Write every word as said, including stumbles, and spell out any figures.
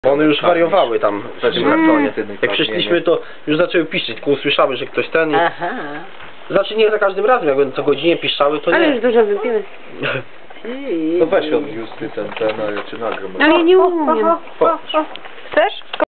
Bo one już wariowały tam. Mm. Jak przyszliśmy, to już zaczęły piszczeć, tylko usłyszały, że ktoś ten... Aha. Znaczy nie za każdym razem, jak będą co godzinie piszczały, to Ale nie. już dużo wypiłeś. To weź od Justy ten, ten, czy nagram. Ale ja nie umiem. Po- Chcesz?